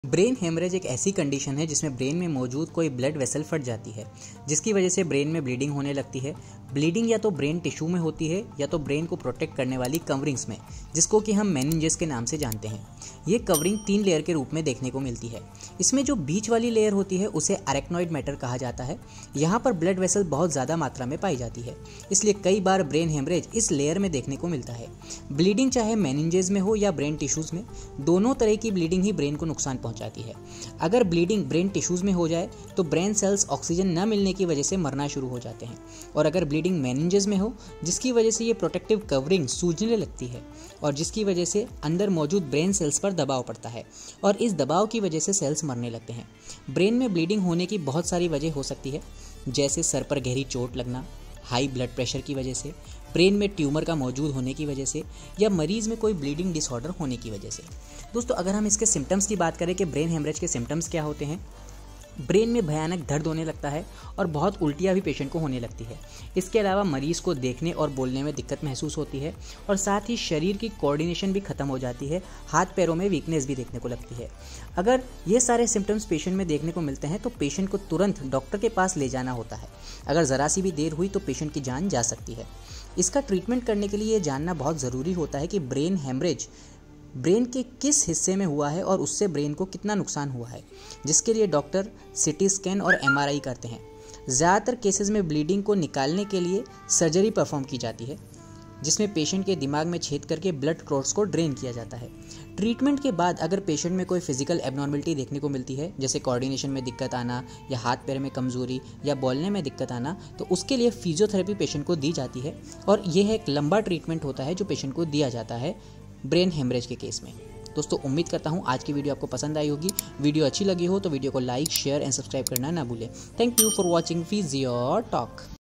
Brain haemorrhage एक ऐसी condition है जिसमें ब्रेन में मौजूद कोई ब्लड वेसल फट जाती है, जिसकी वजह से ब्रेन में ब्लीडिंग होने लगती है। ब्लीडिंग या तो ब्रेन टिश्यू में होती है या तो ब्रेन को प्रोटेक्ट करने वाली कवरिंग्स में, जिसको कि हम मेनिंजेस के नाम से जानते हैं। ये कवरिंग 3 लेयर के रूप में देखने को मिलती है। इसमें जो बीच वाली लेयर होती है उसे अरेक्नॉइड मैटर कहा जाता है। यहाँ पर ब्लड वेसल बहुत ज़्यादा मात्रा में पाई जाती है, इसलिए कई बार ब्रेन हेमरेज इस लेयर में देखने को मिलता है। ब्लीडिंग चाहे मेनिंजेस में हो या ब्रेन टिश्यूज़ में, दोनों तरह की ब्लीडिंग ही ब्रेन को नुकसान पहुंचाती है। अगर ब्लीडिंग ब्रेन टिश्यूज में हो जाए तो ब्रेन सेल्स ऑक्सीजन न मिलने की वजह से मरना शुरू हो जाते हैं, और अगर ब्लीडिंग मेनिंजेस में हो जिसकी वजह से ये प्रोटेक्टिव कवरिंग सूजने लगती है और जिसकी वजह से अंदर मौजूद ब्रेन सेल्स पर दबाव पड़ता है और इस दबाव की वजह से सेल्स मरने लगते हैं। ब्रेन में ब्लीडिंग होने की बहुत सारी वजह हो सकती है, जैसे सर पर गहरी चोट लगना, हाई ब्लड प्रेशर की वजह से, ब्रेन में ट्यूमर का मौजूद होने की वजह से, या मरीज में कोई ब्लीडिंग डिसऑर्डर होने की वजह से। दोस्तों, अगर हम इसके सिम्टम्स की बात करें कि ब्रेन हेमरेज के सिम्टम्स क्या होते हैं, ब्रेन में भयानक दर्द होने लगता है और बहुत उल्टियाँ भी पेशेंट को होने लगती है। इसके अलावा मरीज को देखने और बोलने में दिक्कत महसूस होती है और साथ ही शरीर की कोऑर्डिनेशन भी खत्म हो जाती है, हाथ पैरों में वीकनेस भी देखने को लगती है। अगर ये सारे सिम्टम्स पेशेंट में देखने को मिलते हैं तो पेशेंट को तुरंत डॉक्टर के पास ले जाना होता है। अगर ज़रा सी भी देर हुई तो पेशेंट की जान जा सकती है। इसका ट्रीटमेंट करने के लिए ये जानना बहुत ज़रूरी होता है कि ब्रेन हेमरेज ब्रेन के किस हिस्से में हुआ है और उससे ब्रेन को कितना नुकसान हुआ है, जिसके लिए डॉक्टर सीटी स्कैन और एमआरआई करते हैं। ज़्यादातर केसेस में ब्लीडिंग को निकालने के लिए सर्जरी परफॉर्म की जाती है, जिसमें पेशेंट के दिमाग में छेद करके ब्लड क्लॉट्स को ड्रेन किया जाता है। ट्रीटमेंट के बाद अगर पेशेंट में कोई फिजिकल एबनॉर्मलिटी देखने को मिलती है, जैसे कोऑर्डिनेशन में दिक्कत आना या हाथ पैर में कमजोरी या बोलने में दिक्कत आना, तो उसके लिए फिजियोथेरेपी पेशेंट को दी जाती है और यह एक लंबा ट्रीटमेंट होता है जो पेशेंट को दिया जाता है ब्रेन हेमरेज के केस में। दोस्तों, उम्मीद करता हूँ आज की वीडियो आपको पसंद आई होगी। वीडियो अच्छी लगी हो तो वीडियो को लाइक, शेयर एंड सब्सक्राइब करना ना भूलें। Thank you for watching physio talk.